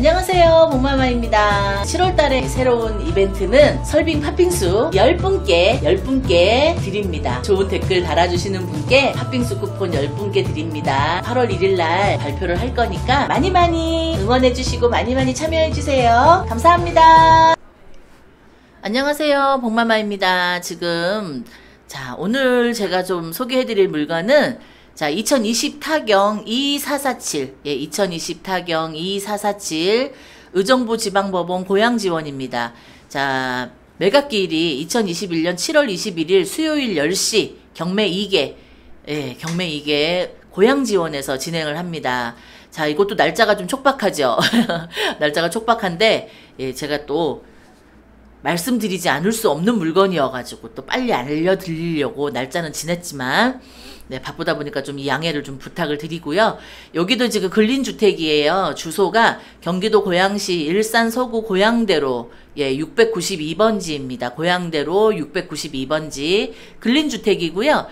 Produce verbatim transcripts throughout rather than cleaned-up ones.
안녕하세요, 복마마입니다. 칠월달에 새로운 이벤트는 설빙 팥빙수 열 분께 열 분께 드립니다. 좋은 댓글 달아주시는 분께 팥빙수 쿠폰 열 분께 드립니다. 팔월 일일날 발표를 할 거니까 많이 많이 응원해주시고 많이 많이 참여해주세요. 감사합니다. 안녕하세요, 복마마입니다. 지금 자 오늘 제가 좀 소개해드릴 물건은 자, 이천이십 타경 이사사칠, 예, 이천이십 타경 이사사칠 의정부 지방법원 고양지원입니다. 자, 매각기일이 이천이십일년 칠월 이십일일 수요일 열 시 경매 이 개, 예, 경매 이 개 고양지원에서 진행을 합니다. 자, 이것도 날짜가 좀 촉박하죠. 날짜가 촉박한데, 예, 제가 또 말씀드리지 않을 수 없는 물건이어가지고 또 빨리 알려드리려고 날짜는 지냈지만 네, 바쁘다 보니까 좀 이 양해를 좀 부탁을 드리고요. 여기도 지금 근린주택이에요. 주소가 경기도 고양시 일산 서구 고양대로 예, 육백구십이 번지입니다. 고양대로 육백구십이 번지 근린주택이고요.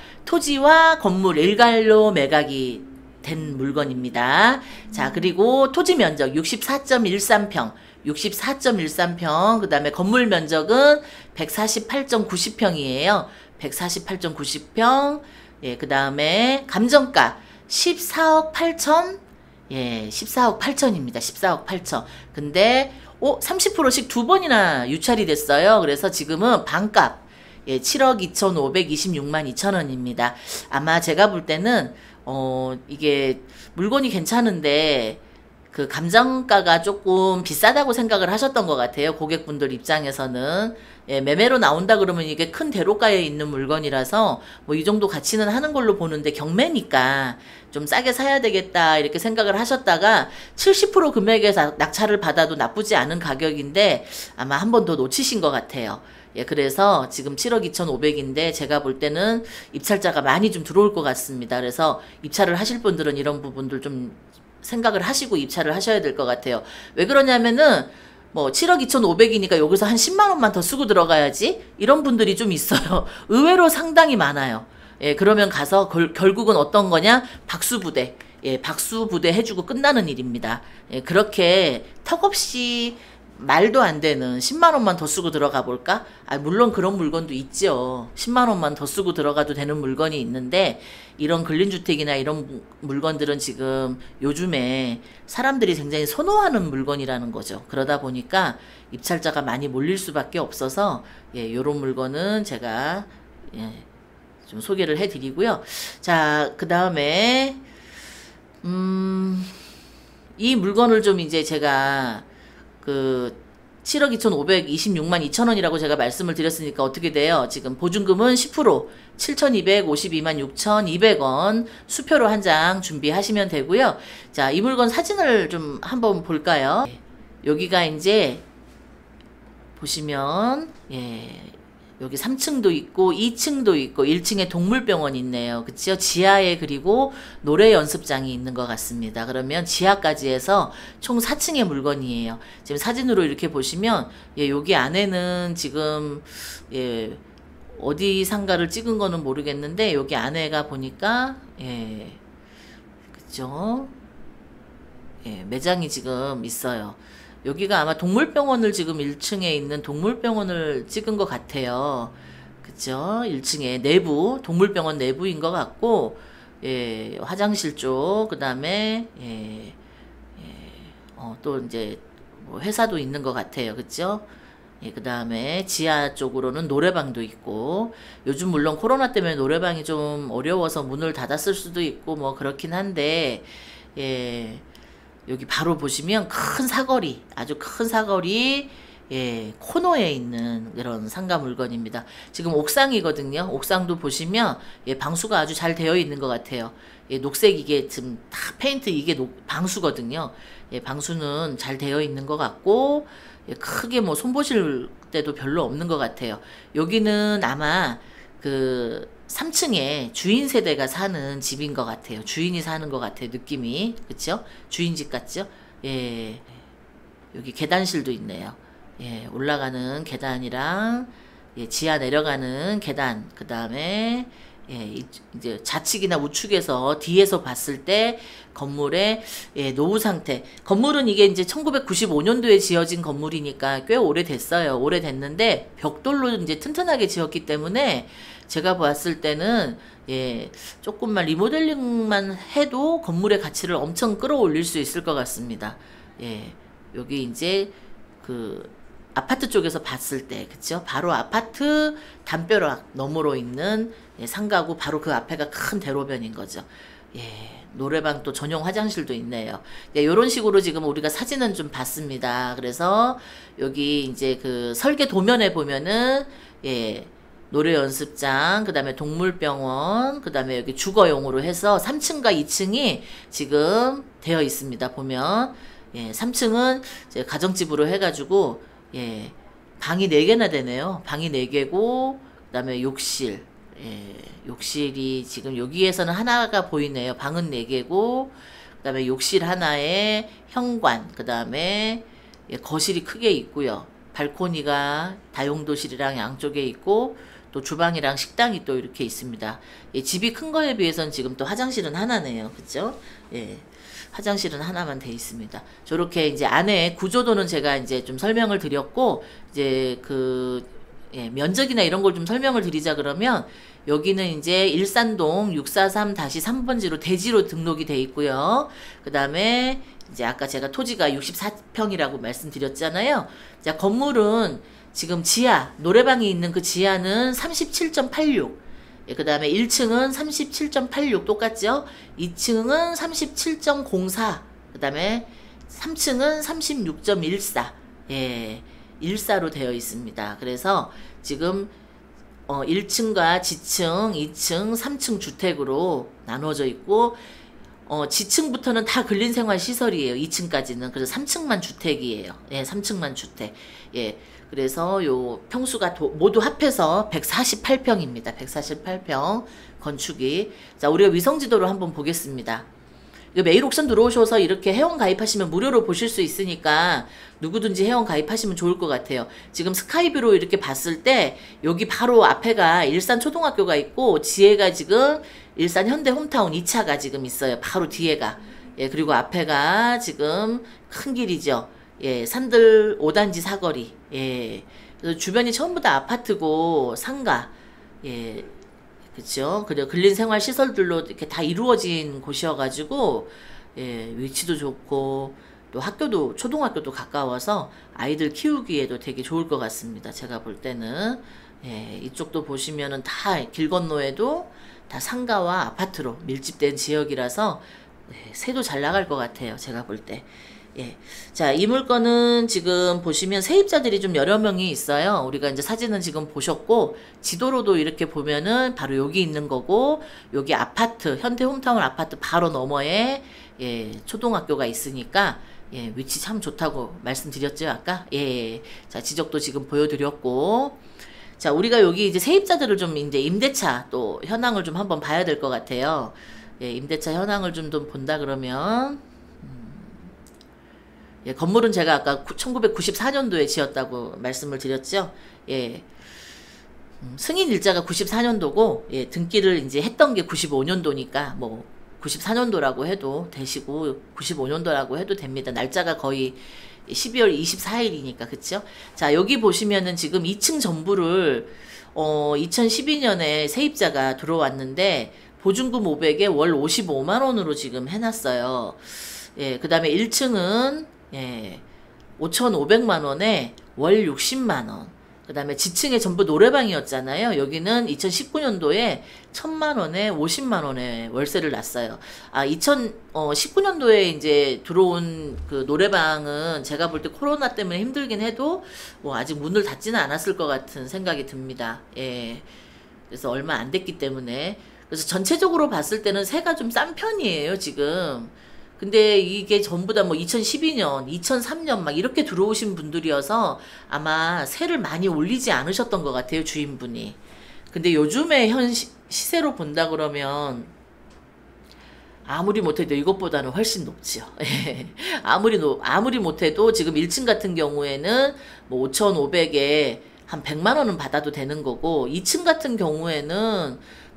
토지와 건물 일괄로 매각이 된 물건입니다. 자, 그리고 토지 면적 육십사 점 일삼 평 육십사 점 일삼 평, 그 다음에 건물 면적은 백사십팔 점 구십 평이에요. 백사십팔 점 구십 평, 예, 그 다음에 감정가 십사억 팔천, 예, 십사억 팔천입니다. 십사억 팔천. 근데, 오, 삼십 퍼센트씩 두 번이나 유찰이 됐어요. 그래서 지금은 반값, 예, 칠억 이천오백이십육만 이천 원입니다. 아마 제가 볼 때는, 어, 이게 물건이 괜찮은데, 그 감정가가 조금 비싸다고 생각을 하셨던 것 같아요. 고객분들 입장에서는. 예, 매매로 나온다 그러면 이게 큰 대로가에 있는 물건이라서 뭐 이 정도 가치는 하는 걸로 보는데 경매니까 좀 싸게 사야 되겠다 이렇게 생각을 하셨다가 칠십 퍼센트 금액에서 낙찰을 받아도 나쁘지 않은 가격인데 아마 한 번 더 놓치신 것 같아요. 예, 그래서 지금 칠억 이천오백인데 제가 볼 때는 입찰자가 많이 좀 들어올 것 같습니다. 그래서 입찰을 하실 분들은 이런 부분들 좀 생각을 하시고 입찰을 하셔야 될 것 같아요. 왜 그러냐면은 뭐 칠억 이천오백이니까 여기서 한 십만 원만 더 쓰고 들어가야지 이런 분들이 좀 있어요. 의외로 상당히 많아요. 예, 그러면 가서 결, 결국은 어떤 거냐? 박수부대. 예, 박수부대 해주고 끝나는 일입니다. 예, 그렇게 턱없이 말도 안 되는 십만 원만 더 쓰고 들어가 볼까? 아, 물론 그런 물건도 있죠. 십만 원만 더 쓰고 들어가도 되는 물건이 있는데 이런 근린주택이나 이런 물건들은 지금 요즘에 사람들이 굉장히 선호하는 물건이라는 거죠. 그러다 보니까 입찰자가 많이 몰릴 수밖에 없어서 예, 요런 물건은 제가 예, 좀 소개를 해드리고요. 자, 그 다음에 음, 이 물건을 좀 이제 제가 그 칠억 이천오백이십육만 이천 원이라고 제가 말씀을 드렸으니까 어떻게 돼요? 지금 보증금은 십 퍼센트 칠천이백오십이만 육천이백 원 수표로 한 장 준비하시면 되고요. 자, 이 물건 사진을 좀 한번 볼까요? 여기가 이제 보시면 예, 여기 삼 층도 있고 이 층도 있고 일 층에 동물병원이 있네요. 그쵸? 지하에 그리고 노래 연습장이 있는 것 같습니다. 그러면 지하까지 해서 총 사 층의 물건이에요. 지금 사진으로 이렇게 보시면 예, 여기 안에는 지금 예, 어디 상가를 찍은 거는 모르겠는데 여기 안에가 보니까 예, 그쵸? 예, 매장이 지금 있어요. 여기가 아마 동물병원을 지금 일 층에 있는 동물병원을 찍은 것 같아요. 그쵸? 일 층에 내부, 동물병원 내부인 것 같고, 예, 화장실 쪽, 그 다음에, 예, 예, 어, 또 이제, 뭐 회사도 있는 것 같아요. 그쵸? 예, 그 다음에 지하 쪽으로는 노래방도 있고, 요즘 물론 코로나 때문에 노래방이 좀 어려워서 문을 닫았을 수도 있고, 뭐 그렇긴 한데, 예, 여기 바로 보시면 큰 사거리, 아주 큰 사거리, 예, 코너에 있는 그런 상가 물건입니다. 지금 옥상이거든요. 옥상도 보시면, 예, 방수가 아주 잘 되어 있는 것 같아요. 예, 녹색 이게 지금 다 페인트 이게 녹, 방수거든요. 예, 방수는 잘 되어 있는 것 같고, 예, 크게 뭐 손보실 때도 별로 없는 것 같아요. 여기는 아마 그, 삼 층에 주인 세대가 사는 집인 것 같아요. 주인이 사는 것 같아요. 느낌이. 그쵸? 주인집 같죠? 예. 여기 계단실도 있네요. 예. 올라가는 계단이랑, 예. 지하 내려가는 계단. 그 다음에, 예, 이제 좌측이나 우측에서 뒤에서 봤을 때 건물의 예, 노후 상태. 건물은 이게 이제 천구백구십오 년도에 지어진 건물이니까 꽤 오래됐어요. 오래됐는데 벽돌로 이제 튼튼하게 지었기 때문에 제가 봤을 때는 예, 조금만 리모델링만 해도 건물의 가치를 엄청 끌어올릴 수 있을 것 같습니다. 예, 여기 이제 그 아파트 쪽에서 봤을 때, 그쵸? 바로 아파트 담벼락 너머로 있는 예, 상가고 바로 그 앞에가 큰 대로변인 거죠. 예, 노래방 또 전용 화장실도 있네요. 예, 요런 식으로 지금 우리가 사진은 좀 봤습니다. 그래서 여기 이제 그 설계 도면에 보면은 예, 노래 연습장, 그 다음에 동물병원, 그 다음에 여기 주거용으로 해서 삼 층과 이 층이 지금 되어 있습니다. 보면 예, 삼 층은 이제 가정집으로 해가지고 예, 방이 네 개나 되네요. 방이 네 개고, 그 다음에 욕실, 예, 욕실이 지금 여기에서는 하나가 보이네요. 방은 네 개고, 그 다음에 욕실 하나에 현관, 그 다음에 예, 거실이 크게 있고요. 발코니가 다용도실이랑 양쪽에 있고, 또 주방이랑 식당이 또 이렇게 있습니다. 예, 집이 큰 거에 비해서는 지금 또 화장실은 하나네요. 그쵸? 예. 화장실은 하나만 돼 있습니다. 저렇게 이제 안에 구조도는 제가 이제 좀 설명을 드렸고, 이제 그, 예, 면적이나 이런 걸 좀 설명을 드리자 그러면, 여기는 이제 일산동 육사삼 삼 번지로 대지로 등록이 돼 있고요. 그 다음에 이제 아까 제가 토지가 육십사 평이라고 말씀드렸잖아요. 자, 건물은 지금 지하, 노래방이 있는 그 지하는 삼십칠 점 팔육. 예, 그 다음에 일 층은 삼십칠 점 팔육 똑같죠? 이 층은 삼십칠 점 공사, 그 다음에 삼 층은 삼십육 점 일사, 예, 일사로 되어 있습니다. 그래서 지금 어, 일 층과 지층, 이 층, 삼 층 주택으로 나눠져 있고, 어, 지층부터는 다 근린생활시설이에요. 이 층까지는. 그래서 삼 층만 주택이에요. 예, 삼 층만 주택. 예. 그래서 요 평수가 도, 모두 합해서 백사십팔 평입니다. 백사십팔 평 건축이. 자, 우리가 위성지도를 한번 보겠습니다. 메일 옥션 들어오셔서 이렇게 회원 가입하시면 무료로 보실 수 있으니까 누구든지 회원 가입하시면 좋을 것 같아요. 지금 스카이뷰로 이렇게 봤을 때 여기 바로 앞에가 일산 초등학교가 있고 뒤에가 지금 일산 현대 홈타운 이 차가 지금 있어요. 바로 뒤에가. 예, 그리고 앞에가 지금 큰 길이죠. 예, 산들 오 단지 사거리. 예. 그래서 주변이 전부 다 아파트고 상가. 예. 그쵸? 그리고 근린생활 시설들로 이렇게 다 이루어진 곳이어가지고, 예, 위치도 좋고, 또 학교도, 초등학교도 가까워서 아이들 키우기에도 되게 좋을 것 같습니다. 제가 볼 때는. 예, 이쪽도 보시면은 다 길 건너에도 다 상가와 아파트로 밀집된 지역이라서, 예, 새도 잘 나갈 것 같아요. 제가 볼 때. 예. 자, 이 물건은 지금 보시면 세입자들이 좀 여러 명이 있어요. 우리가 이제 사진은 지금 보셨고, 지도로도 이렇게 보면은 바로 여기 있는 거고, 여기 아파트, 현대 홈타운 아파트 바로 너머에, 예, 초등학교가 있으니까, 예, 위치 참 좋다고 말씀드렸죠, 아까? 예. 자, 지적도 지금 보여드렸고, 자, 우리가 여기 이제 세입자들을 좀 이제 임대차 또 현황을 좀 한번 봐야 될 것 같아요. 예, 임대차 현황을 좀, 좀 본다 그러면, 예, 건물은 제가 아까 천구백구십사 년도에 지었다고 말씀을 드렸죠. 예. 음, 승인 일자가 구십사 년도고, 예, 등기를 이제 했던 게 구십오 년도니까, 뭐, 구십사 년도라고 해도 되시고, 구십오 년도라고 해도 됩니다. 날짜가 거의 십이월 이십사일이니까, 그쵸? 자, 여기 보시면은 지금 이 층 전부를, 어, 이천십이 년에 세입자가 들어왔는데, 보증금 오백에 월 오십오만 원으로 지금 해놨어요. 예, 그 다음에 일 층은, 예, 오천오백만 원에 월 육십만 원. 그 다음에 지층에 전부 노래방이었잖아요. 여기는 이천십구 년도에 천만 원에 오십만 원에 월세를 놨어요. 아, 이천십구 년도에 이제 들어온 그 노래방은 제가 볼 때 코로나 때문에 힘들긴 해도 뭐 아직 문을 닫지는 않았을 것 같은 생각이 듭니다. 예. 그래서 얼마 안 됐기 때문에. 그래서 전체적으로 봤을 때는 세가 좀 싼 편이에요, 지금. 근데 이게 전부 다 뭐 이천십이 년, 이천삼 년 막 이렇게 들어오신 분들이어서 아마 세를 많이 올리지 않으셨던 것 같아요, 주인분이. 근데 요즘에 현 시, 시세로 본다 그러면 아무리 못해도 이것보다는 훨씬 높지요. 아무리, 노, 아무리 못해도 지금 일 층 같은 경우에는 뭐 오천오백에 한 백만 원은 받아도 되는 거고, 이 층 같은 경우에는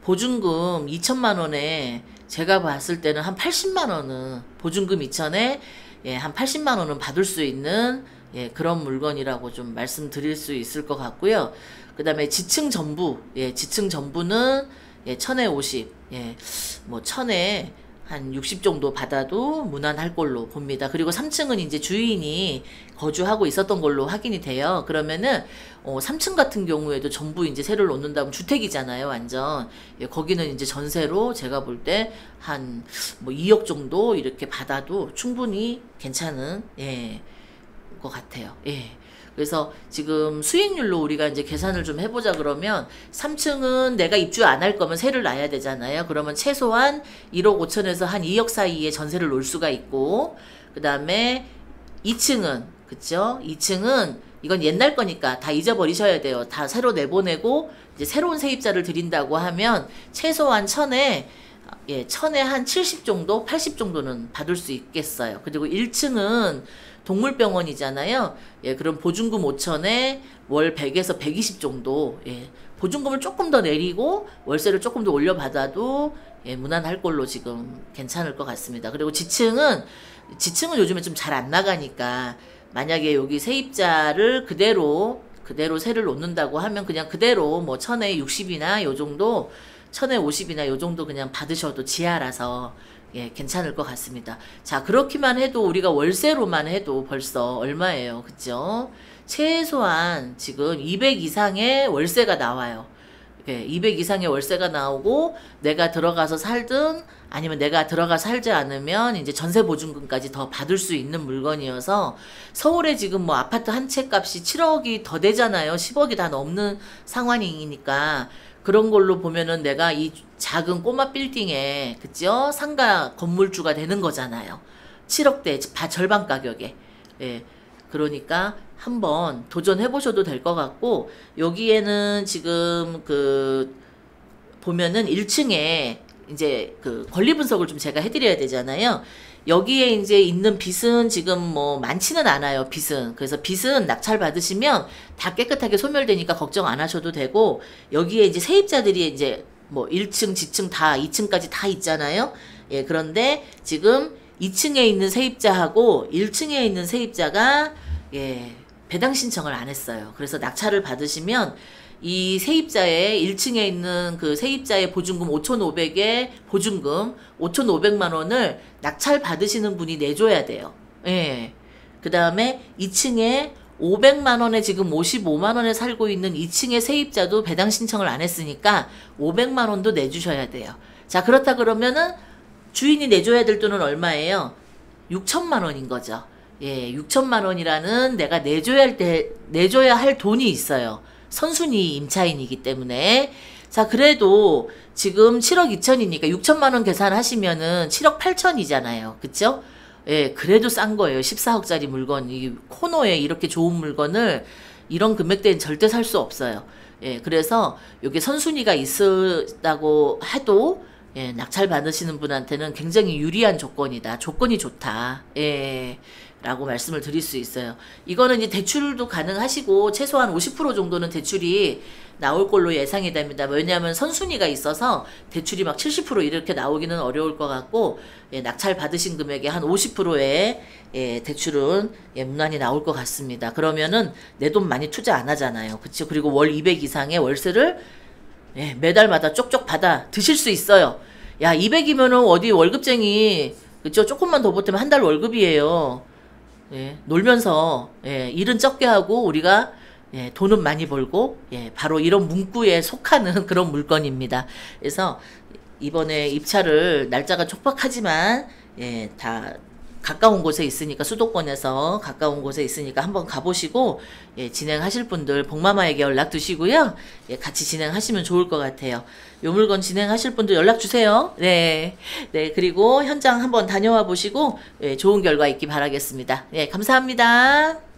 보증금 이천만 원에 제가 봤을 때는 한 팔십만 원은 보증금 이천에 예, 한 팔십만 원은 받을 수 있는 예, 그런 물건이라고 좀 말씀드릴 수 있을 것 같고요. 그 다음에 지층 전부, 예, 지층 전부는 예, 천에 오십, 예, 뭐 천에 한 육십 정도 받아도 무난할 걸로 봅니다. 그리고 삼 층은 이제 주인이 거주하고 있었던 걸로 확인이 돼요. 그러면은 어, 삼 층 같은 경우에도 전부 이제 세를 놓는다면 주택이잖아요, 완전. 예, 거기는 이제 전세로 제가 볼 때 한 뭐 이억 정도 이렇게 받아도 충분히 괜찮은 예, 것 같아요. 예. 그래서 지금 수익률로 우리가 이제 계산을 좀 해보자 그러면 삼 층은 내가 입주 안 할 거면 세를 놔야 되잖아요. 그러면 최소한 일억 오천에서 한 이억 사이에 전세를 놓을 수가 있고, 그 다음에 이 층은 그쵸? 이 층은 이건 옛날 거니까 다 잊어버리셔야 돼요. 다 새로 내보내고 이제 새로운 세입자를 드린다고 하면 최소한 천에 예, 천에 한 칠십 정도, 팔십 정도는 받을 수 있겠어요. 그리고 일 층은 동물병원이잖아요. 예, 그럼 보증금 오천에 월 백에서 백이십 정도, 예, 보증금을 조금 더 내리고 월세를 조금 더 올려받아도 예, 무난할 걸로 지금 괜찮을 것 같습니다. 그리고 지층은, 지층은 요즘에 좀 잘 안 나가니까 만약에 여기 세입자를 그대로, 그대로 세를 놓는다고 하면 그냥 그대로 뭐 천에 육십이나 요 정도, 천에 오십이나 요 정도 그냥 받으셔도 지하라서 예, 괜찮을 것 같습니다. 자, 그렇기만 해도 우리가 월세로만 해도 벌써 얼마예요? 그죠? 최소한 지금 이백 이상의 월세가 나와요. 예, 이백 이상의 월세가 나오고 내가 들어가서 살든 아니면 내가 들어가 살지 않으면 이제 전세 보증금까지 더 받을 수 있는 물건이어서 서울에 지금 뭐 아파트 한 채 값이 칠억이 더 되잖아요. 십억이 다 넘는 상황이니까 그런 걸로 보면은 내가 이 작은 꼬마 빌딩에 그죠? 상가 건물주가 되는 거잖아요. 칠억대 절반 가격에. 예. 그러니까 한번 도전해 보셔도 될 것 같고, 여기에는 지금 그 보면은 일 층에 이제 그 권리 분석을 좀 제가 해드려야 되잖아요. 여기에 이제 있는 빚은 지금 뭐 많지는 않아요, 빚은. 그래서 빚은 낙찰 받으시면 다 깨끗하게 소멸되니까 걱정 안 하셔도 되고, 여기에 이제 세입자들이 이제 뭐 일 층, 지층 다 이 층까지 다 있잖아요. 예, 그런데 지금 이 층에 있는 세입자하고 일 층에 있는 세입자가 예, 배당 신청을 안 했어요. 그래서 낙찰을 받으시면 이 세입자의 일 층에 있는 그 세입자의 보증금 오천오백에 보증금 오천오백만 원을 낙찰 받으시는 분이 내줘야 돼요. 예. 그 다음에 이 층에 오백만 원에 지금 오십오만 원에 살고 있는 이 층의 세입자도 배당 신청을 안 했으니까 오백만 원도 내주셔야 돼요. 자, 그렇다 그러면은 주인이 내줘야 될 돈은 얼마예요? 육천만 원인 거죠. 예, 육천만 원이라는 내가 내줘야 할 때, 내줘야 할 돈이 있어요. 선순위 임차인이기 때문에. 자, 그래도 지금 칠억 이천이니까 육천만 원 계산하시면은 칠억 팔천이잖아요. 그쵸? 예, 그래도 싼 거예요. 십사억짜리 물건. 이 코너에 이렇게 좋은 물건을 이런 금액대는 절대 살 수 없어요. 예, 그래서 이게 선순위가 있다고 해도 예, 낙찰 받으시는 분한테는 굉장히 유리한 조건이다. 조건이 좋다. 예. 라고 말씀을 드릴 수 있어요. 이거는 이제 대출도 가능하시고 최소한 오십 퍼센트 정도는 대출이 나올 걸로 예상이 됩니다. 왜냐하면 선순위가 있어서 대출이 막 칠십 퍼센트 이렇게 나오기는 어려울 것 같고, 예, 낙찰 받으신 금액의 한 오십 퍼센트의 예, 대출은 예, 무난히 나올 것 같습니다. 그러면은 내 돈 많이 투자 안 하잖아요. 그쵸? 그리고 월 이백 이상의 월세를 예, 매달마다 쪽쪽 받아 드실 수 있어요. 야, 이백이면은 어디 월급쟁이, 그쵸? 조금만 더 보태면 한 달 월급이에요. 예, 놀면서 예, 일은 적게 하고 우리가 예, 돈은 많이 벌고 예, 바로 이런 문구에 속하는 그런 물건입니다. 그래서 이번에 입찰을 날짜가 촉박하지만 예, 다 가까운 곳에 있으니까, 수도권에서 가까운 곳에 있으니까 한번 가보시고 예, 진행하실 분들 복마마에게 연락 주시고요. 예, 같이 진행하시면 좋을 것 같아요. 요 물건 진행하실 분들 연락 주세요. 네, 네, 그리고 현장 한번 다녀와 보시고 예, 좋은 결과 있기 바라겠습니다. 예, 감사합니다.